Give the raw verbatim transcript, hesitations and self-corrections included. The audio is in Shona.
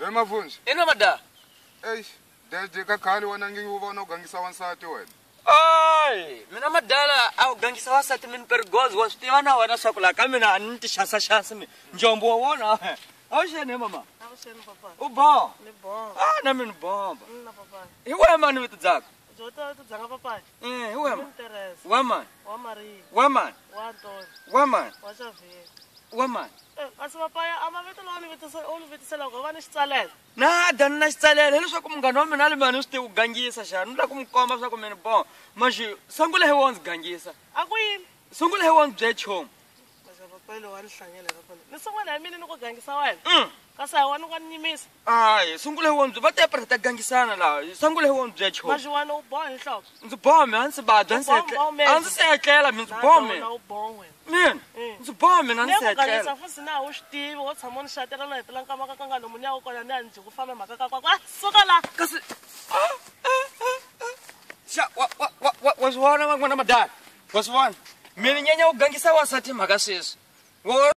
Mavunji. Ina mada. Eish, deje ka khali wona ngingubona ugangisa wansati wena. Ay, mina madala au gangisa wasati min pergoz wastiva na wena sakula ka mina anti shasa shasa mi. Njombo wona. Awu shene mama. Awu shene papa. Uba. Ni bon. Ah, na min bomba. Na papa. Iwe mani with zak. Jota to zanga papa. Eh, iwe ma. Interest. Waman. Wa Marie. Waman. Wa Anton. Waman. Wa Xavier. Waman. Eh, kasi papa ama veto lo ni veto o ni veto sela ko vani xitsalela. Na dan na xitsalela leswaku munghana wa mina ali mani swi u gangisa xana ni la ku mi komba swa ku mina bon manji sangule he wonzi gangisa A ku yini? sungule he wonzi bye chomo Kasi papa lo wa ni hlangela papa. Ni sungula hi mina ni ku gangisa wena. mm Kasi a wani ku nyimisa. ay sungule he wonzi va te preta gangisana la sangule he wonzi bye chomo Maji wani u boha hi nhloko. ndzi bome a ndzi badwa ndzi a ndzi seketlela mi ndzi bome Na u boha wena. mina ndzi bome na ndzi Ni ku seketlela gangisa futhi na u swi tivi wo tshama ni xatela na hetela nkama ka ka nga nomu nyawo kona ni ya ndzi ku famba mhaka ka kwa. Suka la. kasi xa wa wa wa wa wa swona n'wana madala wa swona mina nyanya u gangisa wasati mhaka sweswi